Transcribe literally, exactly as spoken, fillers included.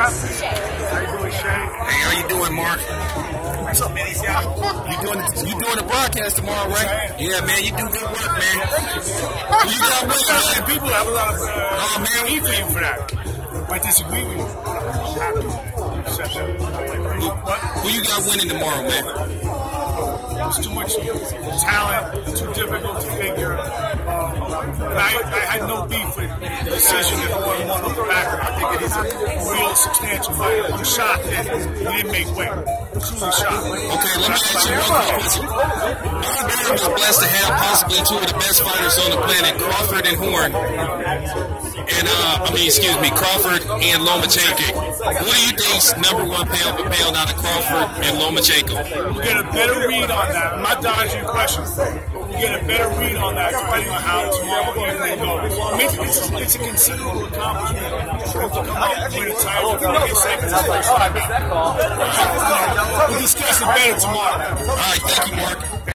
How you doing, Shay? Hey, how you doing, Mark? What's up, man? You doing the, you doing the broadcast tomorrow, right? Yeah, man, you do good work, man. You got a lot of people have a lot of uh, oh, man, we for you for that. I disagree with you. I'm happy. Who, who you got winning tomorrow, man? There's too much talent, too difficult to figure. Um, I, I had no beef with the decision that the one won on the back. I think it is a real substantial fight. I'm shocked that he didn't make weight. I'm truly shocked. Okay, let me ask you one question. I was blessed to have possibly two of the best fighters on the planet, Crawford and Horn. And, uh, I mean, excuse me, Crawford and Lomachenko. What do you think's number one pound for pound out of Crawford and Lomachenko? You get a better read on that. I'm not dodging your question. You get a better read on that depending on how tomorrow evening goes. I mean, it's, it's a considerable accomplishment to come up with a title for thirty seconds. We'll discuss it better tomorrow. All right, thank you, Mark.